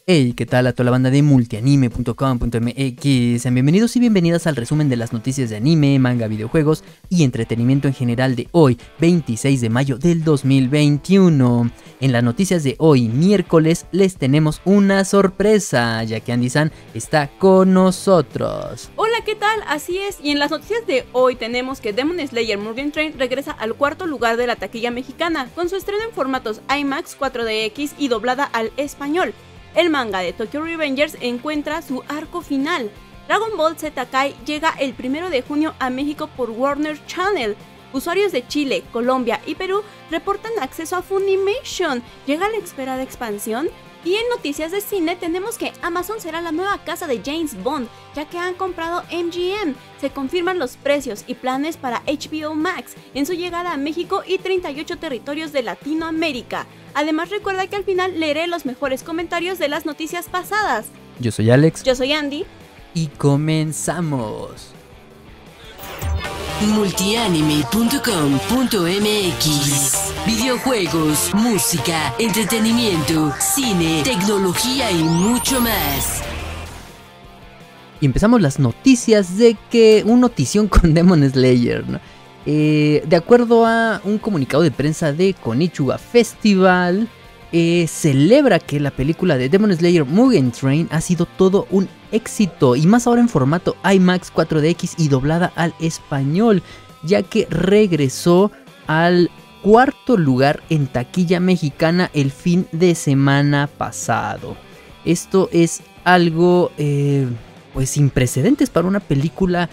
Hey, ¿qué tal a toda la banda de multianime.com.mx? Sean bienvenidos y bienvenidas al resumen de las noticias de anime, manga, videojuegos y entretenimiento en general de hoy, 26 de mayo del 2021. En las noticias de hoy, miércoles, les tenemos una sorpresa, ya que Andy-san está con nosotros. Hola, ¿qué tal? Así es, y en las noticias de hoy tenemos que Demon Slayer Mugen Train regresa al cuarto lugar de la taquilla mexicana, con su estreno en formatos IMAX, 4DX y doblada al español. El manga de Tokyo Revengers encuentra su arco final. Dragon Ball Z Kai llega el 1 de junio a México por Warner Channel. Usuarios de Chile, Colombia y Perú reportan acceso a Funimation. ¿Llega la esperada expansión? Y en noticias de cine tenemos que Amazon será la nueva casa de James Bond, ya que han comprado MGM. Se confirman los precios y planes para HBO Max en su llegada a México y 38 territorios de Latinoamérica. Además, recuerda que al final leeré los mejores comentarios de las noticias pasadas. Yo soy Alex. Yo soy Andy. Y comenzamos. Multianime.com.mx. Videojuegos, música, entretenimiento, cine, tecnología y mucho más. Y empezamos las noticias de que un notición con Demon Slayer, ¿no? De acuerdo a un comunicado de prensa de Konichiwa Festival, celebra que la película de Demon Slayer Mugen Train ha sido todo un éxito, y más ahora en formato IMAX 4DX y doblada al español, ya que regresó al cuarto lugar en taquilla mexicana el fin de semana pasado. Esto es algo pues sin precedentes para una película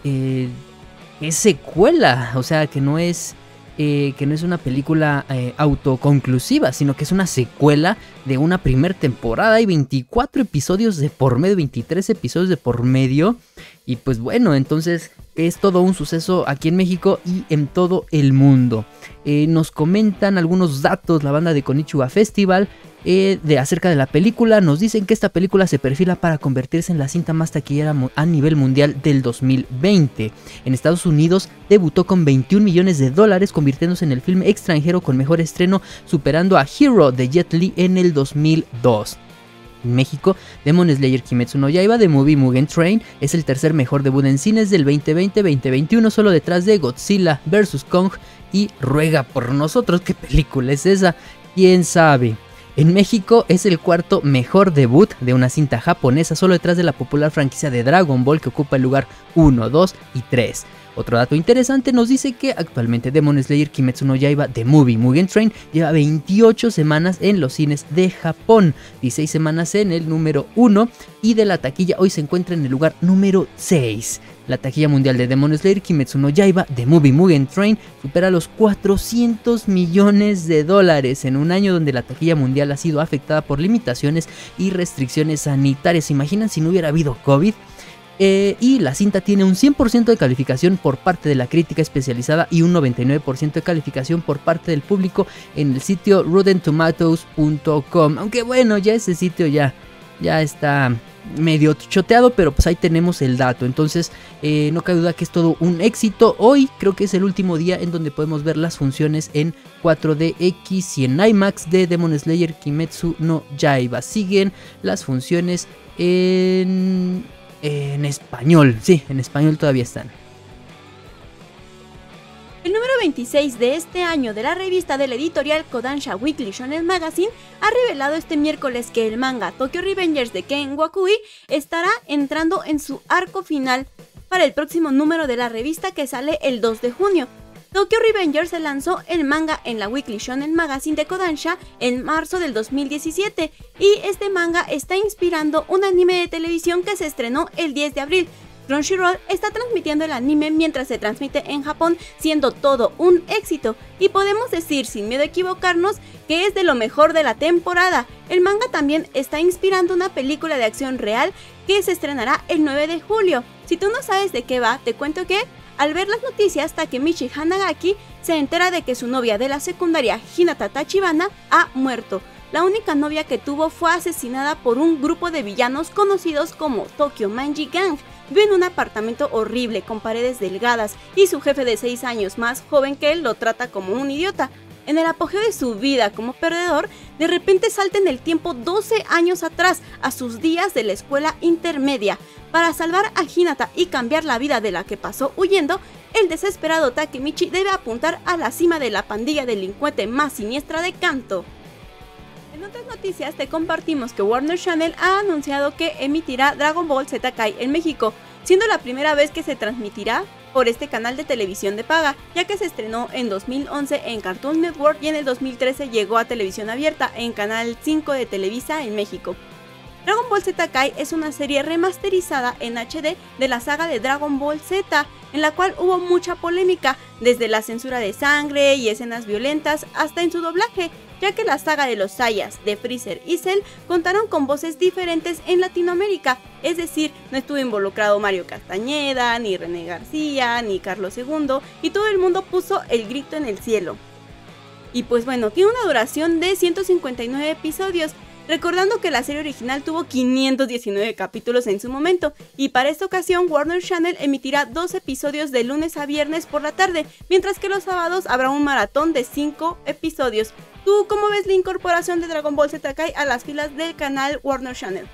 es secuela, o sea que no es una película autoconclusiva, sino que es una secuela de una primera temporada y 24 episodios de por medio, 23 episodios de por medio. Y pues bueno, entonces es todo un suceso aquí en México y en todo el mundo. Nos comentan algunos datos la banda de Konichiwa Festival acerca de la película. Nos dicen que esta película se perfila para convertirse en la cinta más taquillera a nivel mundial del 2020. En Estados Unidos debutó con $21 millones, convirtiéndose en el filme extranjero con mejor estreno, superando a Hero de Jet Li en el 2002. En México, Demon Slayer Kimetsu no Yaiba The Movie Mugen Train es el tercer mejor debut en cines del 2020-2021, solo detrás de Godzilla vs. Kong y Ruega por Nosotros. ¿Qué película es esa? ¿Quién sabe? En México es el cuarto mejor debut de una cinta japonesa, solo detrás de la popular franquicia de Dragon Ball, que ocupa el lugar 1, 2 y 3. Otro dato interesante nos dice que actualmente Demon Slayer Kimetsu no Yaiba The Movie Mugen Train lleva 28 semanas en los cines de Japón, 16 semanas en el número 1, y de la taquilla hoy se encuentra en el lugar número 6. La taquilla mundial de Demon Slayer Kimetsu no Yaiba The Movie Mugen Train supera los $400 millones en un año donde la taquilla mundial ha sido afectada por limitaciones y restricciones sanitarias. ¿Se imaginan si no hubiera habido COVID? Y la cinta tiene un 100% de calificación por parte de la crítica especializada y un 99% de calificación por parte del público en el sitio RottenTomatoes.com. Aunque bueno, ya ese sitio ya está medio choteado, pero pues ahí tenemos el dato. Entonces no cabe duda que es todo un éxito. Hoy creo que es el último día en donde podemos ver las funciones en 4DX y en IMAX de Demon Slayer Kimetsu no Yaiba. Siguen las funciones en español. Sí, en español todavía están. El número 26 de este año de la revista de la editorial Kodansha Weekly Shonen Magazine ha revelado este miércoles que el manga Tokyo Revengers de Ken Wakui estará entrando en su arco final para el próximo número de la revista, que sale el 2 de junio. Tokyo Revengers se lanzó el manga en la Weekly Shonen Magazine de Kodansha en marzo del 2017, y este manga está inspirando un anime de televisión que se estrenó el 10 de abril. Crunchyroll está transmitiendo el anime mientras se transmite en Japón, siendo todo un éxito, y podemos decir sin miedo a equivocarnos que es de lo mejor de la temporada. El manga también está inspirando una película de acción real que se estrenará el 9 de julio. Si tú no sabes de qué va, te cuento que al ver las noticias, Takemichi Hanagaki se entera de que su novia de la secundaria, Hinata Tachibana, ha muerto. La única novia que tuvo fue asesinada por un grupo de villanos conocidos como Tokyo Manji Gang. Vive en un apartamento horrible con paredes delgadas y su jefe de 6 años más joven que él lo trata como un idiota. en el apogeo de su vida como perdedor, de repente salta en el tiempo 12 años atrás, a sus días de la escuela intermedia. Para salvar a Hinata y cambiar la vida de la que pasó huyendo, el desesperado Takemichi debe apuntar a la cima de la pandilla delincuente más siniestra de Kanto. En otras noticias te compartimos que Warner Channel ha anunciado que emitirá Dragon Ball Z Kai en México, siendo la primera vez que se transmitirá por este canal de televisión de paga, ya que se estrenó en 2011 en Cartoon Network y en el 2013 llegó a televisión abierta en Canal 5 de Televisa en México. Dragon Ball Z Kai es una serie remasterizada en HD de la saga de Dragon Ball Z, en la cual hubo mucha polémica, desde la censura de sangre y escenas violentas hasta en su doblaje, ya que la saga de los Saiyas, de Freezer y Cell contaron con voces diferentes en Latinoamérica, es decir, no estuvo involucrado Mario Castañeda, ni René García, ni Carlos II, y todo el mundo puso el grito en el cielo. Y pues bueno, tiene una duración de 159 episodios, recordando que la serie original tuvo 519 capítulos en su momento, y para esta ocasión Warner Channel emitirá 2 episodios de lunes a viernes por la tarde, mientras que los sábados habrá un maratón de 5 episodios. ¿Tú cómo ves la incorporación de Dragon Ball Z Kai a las filas del canal Warner Channel?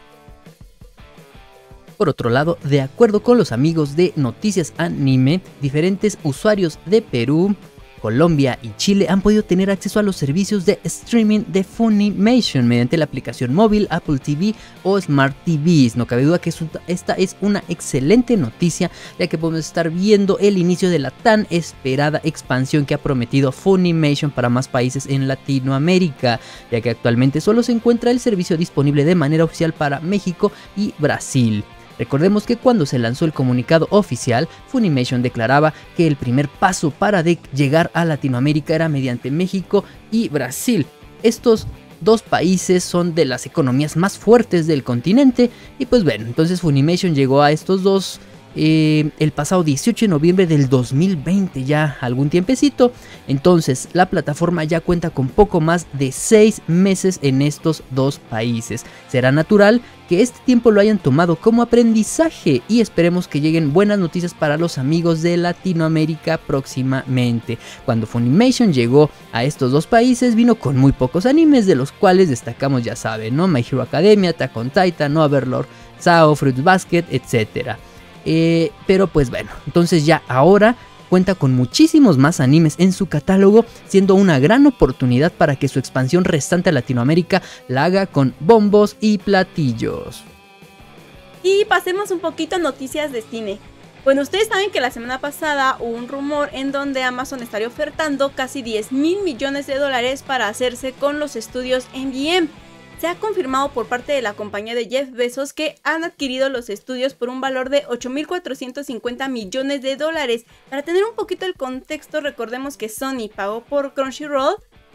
Por otro lado, de acuerdo con los amigos de Noticias Anime, diferentes usuarios de Perú, Colombia y Chile han podido tener acceso a los servicios de streaming de Funimation mediante la aplicación móvil, Apple TV o Smart TVs. No cabe duda que esta es una excelente noticia, ya que podemos estar viendo el inicio de la tan esperada expansión que ha prometido Funimation para más países en Latinoamérica, ya que actualmente solo se encuentra el servicio disponible de manera oficial para México y Brasil. Recordemos que cuando se lanzó el comunicado oficial, Funimation declaraba que el primer paso para llegar a Latinoamérica era mediante México y Brasil. Estos dos países son de las economías más fuertes del continente y pues bueno, entonces Funimation llegó a estos dos el pasado 18 de noviembre del 2020, ya algún tiempecito. Entonces la plataforma ya cuenta con poco más de 6 meses en estos dos países. Será natural que este tiempo lo hayan tomado como aprendizaje y esperemos que lleguen buenas noticias para los amigos de Latinoamérica próximamente. Cuando Funimation llegó a estos dos países vino con muy pocos animes, de los cuales destacamos, ya saben, ¿no? My Hero Academia, Attack on Titan, Overlord, Sao, Fruits Basket, etc. Pero pues bueno, entonces ya ahora cuenta con muchísimos más animes en su catálogo, siendo una gran oportunidad para que su expansión restante a Latinoamérica la haga con bombos y platillos. Y pasemos un poquito a noticias de cine. Bueno, ustedes saben que la semana pasada hubo un rumor en donde Amazon estaría ofertando casi $10 mil millones para hacerse con los estudios MGM. Se ha confirmado por parte de la compañía de Jeff Bezos que han adquirido los estudios por un valor de $8.450 millones. Para tener un poquito el contexto, recordemos que Sony pagó por Crunchyroll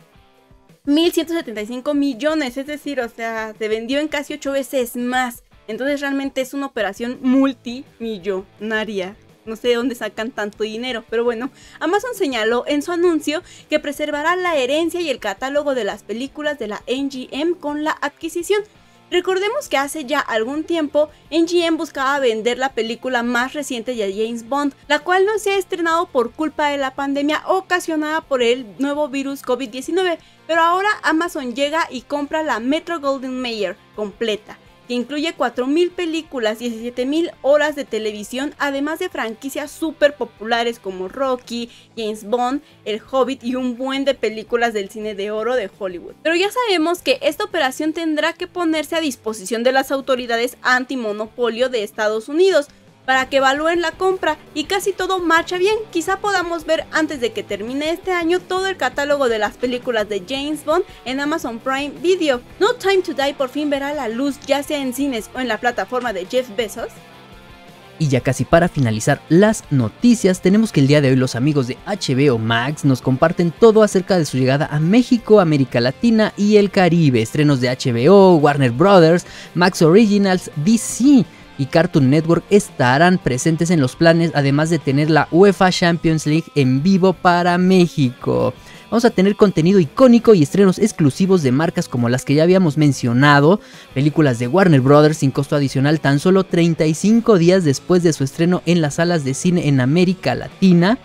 1.175 millones, es decir, o sea, se vendió en casi 8 veces más. Entonces realmente es una operación multimillonaria. No sé de dónde sacan tanto dinero, pero bueno, Amazon señaló en su anuncio que preservará la herencia y el catálogo de las películas de la MGM con la adquisición. Recordemos que hace ya algún tiempo MGM buscaba vender la película más reciente de James Bond, la cual no se ha estrenado por culpa de la pandemia ocasionada por el nuevo virus COVID-19, pero ahora Amazon llega y compra la Metro-Goldwyn-Mayer completa, que incluye 4.000 películas, 17.000 horas de televisión, además de franquicias súper populares como Rocky, James Bond, El Hobbit y un buen de películas del cine de oro de Hollywood. Pero ya sabemos que esta operación tendrá que ponerse a disposición de las autoridades antimonopolio de Estados Unidos para que evalúen la compra, y casi todo marcha bien. Quizá podamos ver antes de que termine este año todo el catálogo de las películas de James Bond en Amazon Prime Video. No Time to Die por fin verá la luz, ya sea en cines o en la plataforma de Jeff Bezos. Y ya casi para finalizar las noticias, tenemos que el día de hoy los amigos de HBO Max nos comparten todo acerca de su llegada a México, América Latina y el Caribe. Estrenos de HBO, Warner Brothers, Max Originals, DC y Cartoon Network estarán presentes en los planes, además de tener la UEFA Champions League en vivo para México. Vamos a tener contenido icónico y estrenos exclusivos de marcas como las que ya habíamos mencionado, películas de Warner Brothers sin costo adicional tan solo 35 días después de su estreno en las salas de cine en América Latina.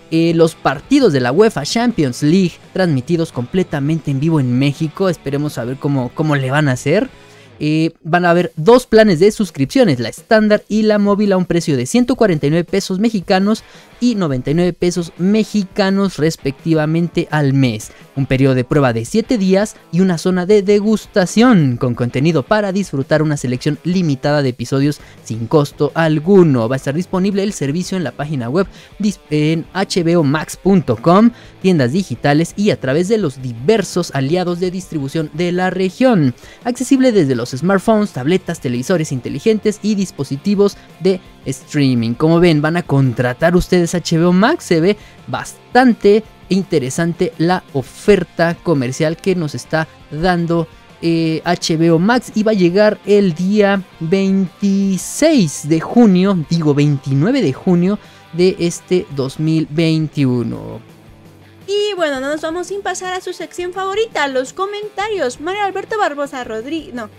los partidos de la UEFA Champions League transmitidos completamente en vivo en México. Esperemos saber cómo le van a hacer. Van a haber 2 planes de suscripciones, la estándar y la móvil, a un precio de 149 pesos mexicanos y 99 pesos mexicanos respectivamente al mes. Un periodo de prueba de 7 días y una zona de degustación con contenido para disfrutar una selección limitada de episodios sin costo alguno. Va a estar disponible el servicio en la página web en hbomax.com, tiendas digitales y a través de los diversos aliados de distribución de la región. Accesible desde los smartphones, tabletas, televisores inteligentes y dispositivos de streaming. Como ven, van a contratar ustedes HBO Max. Se ve bastante interesante la oferta comercial que nos está dando HBO Max, y va a llegar el día 26 de junio, digo 29 de junio de este 2021. Y bueno, no nos vamos sin pasar a su sección favorita, los comentarios. Mario Alberto Barbosa Rodríguez, no.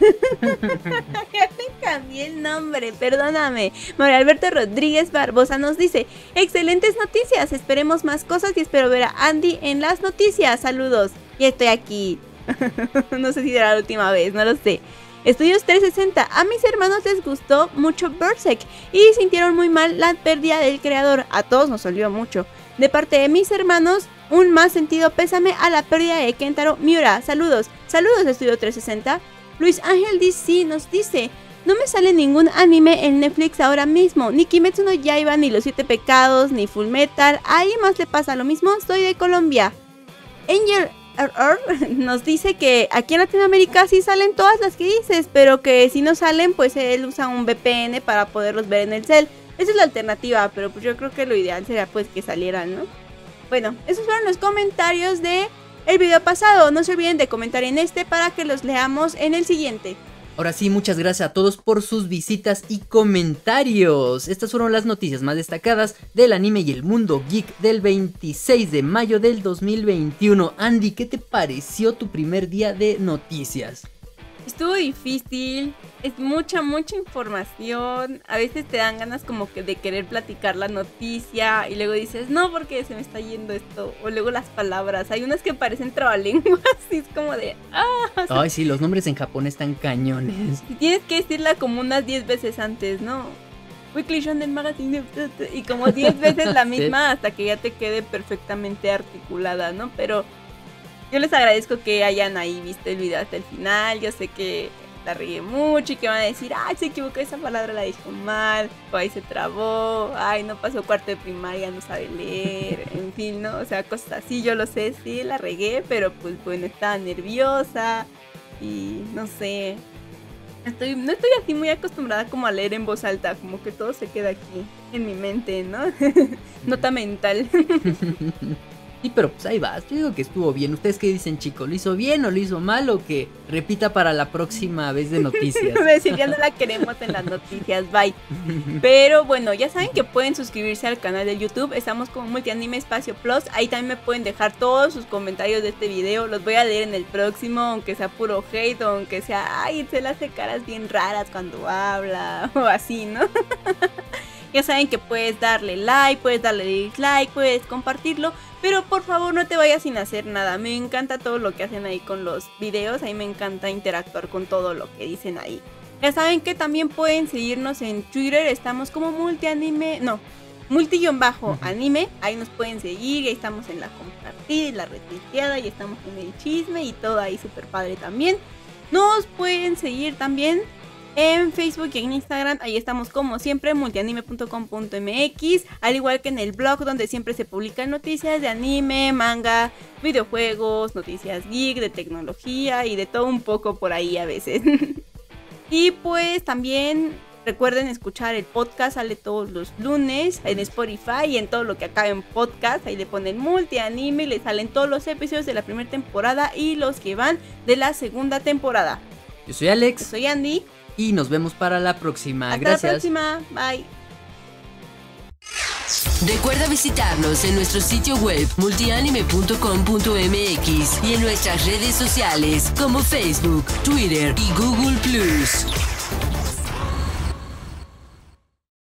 Ya te cambié el nombre, perdóname. Mario Alberto Rodríguez Barbosa nos dice: excelentes noticias, esperemos más cosas y espero ver a Andy en las noticias. Saludos, y estoy aquí. No sé si será la última vez, no lo sé. Estudios 360, a mis hermanos les gustó mucho Berserk y sintieron muy mal la pérdida del creador. A todos nos dolió mucho. De parte de mis hermanos, un más sentido pésame a la pérdida de Kentaro Miura. Saludos, saludos de Estudio 360. Luis Ángel DC nos dice: no me sale ningún anime en Netflix ahora mismo, ni Kimetsu no Yaiba, ni Los 7 Pecados, ni Full Metal. Ahí más le pasa lo mismo, soy de Colombia. Angel nos dice que aquí en Latinoamérica sí salen todas las que dices, pero que si no salen, pues él usa un VPN para poderlos ver en el cel. Esa es la alternativa, pero pues yo creo que lo ideal sería pues que salieran, ¿no? Bueno, esos fueron los comentarios de el video pasado. No se olviden de comentar en este para que los leamos en el siguiente. Ahora sí, muchas gracias a todos por sus visitas y comentarios. Estas fueron las noticias más destacadas del anime y el mundo geek del 26 de mayo del 2021. Andy, ¿qué te pareció tu primer día de noticias? Estuvo difícil, es mucha información. A veces te dan ganas como que de querer platicar la noticia y luego dices, no, porque se me está yendo esto. O luego las palabras, hay unas que parecen trabalenguas y es como de... Ay, sí, los nombres en japonés están cañones. Y tienes que decirla como unas 10 veces antes, ¿no? Weekly Shonen Magazine, y como 10 veces la misma hasta que ya te quede perfectamente articulada, ¿no? Pero... yo les agradezco que hayan ahí visto el video hasta el final. Yo sé que la regué mucho y que van a decir, ay, se equivocó, esa palabra la dijo mal, o ahí se trabó, ay, no pasó cuarto de primaria, no sabe leer, en fin, ¿no? O sea, cosas así, yo lo sé, sí, la regué, pero pues bueno, estaba nerviosa y no sé, no estoy así muy acostumbrada como a leer en voz alta, como que todo se queda aquí en mi mente, ¿no? Nota mental. Sí, pero pues ahí vas, yo digo que estuvo bien. ¿Ustedes qué dicen, chicos? ¿Lo hizo bien o lo hizo mal o que repita para la próxima vez de noticias? Decir, ya no la queremos en las noticias, bye. Pero bueno, ya saben que pueden suscribirse al canal de YouTube. Estamos como Multianime Espacio Plus. Ahí también me pueden dejar todos sus comentarios de este video. Los voy a leer en el próximo, aunque sea puro hate, o aunque sea, ay, se le hace caras bien raras cuando habla, o así, ¿no? Ya saben que puedes darle like, puedes darle dislike, puedes compartirlo, pero por favor no te vayas sin hacer nada. Me encanta todo lo que hacen ahí con los videos, a mí me encanta interactuar con todo lo que dicen ahí. Ya saben que también pueden seguirnos en Twitter, estamos como multi-anime, ahí nos pueden seguir, y ahí estamos en la compartida y la retuiteada, y estamos en el chisme y todo ahí súper padre también. Nos pueden seguir también en Facebook y en Instagram, ahí estamos como siempre, multianime.com.mx, al igual que en el blog donde siempre se publican noticias de anime, manga, videojuegos, noticias geek, de tecnología y de todo un poco por ahí a veces. Y pues también recuerden escuchar el podcast, sale todos los lunes en Spotify y en todo lo que acabe en podcast, ahí le ponen multianime y le salen todos los episodios de la primera temporada y los que van de la segunda temporada. Yo soy Alex. Yo soy Andy. Y nos vemos para la próxima. Hasta Gracias. la próxima. Bye. Recuerda visitarnos en nuestro sitio web multianime.com.mx y en nuestras redes sociales como Facebook, Twitter y Google+.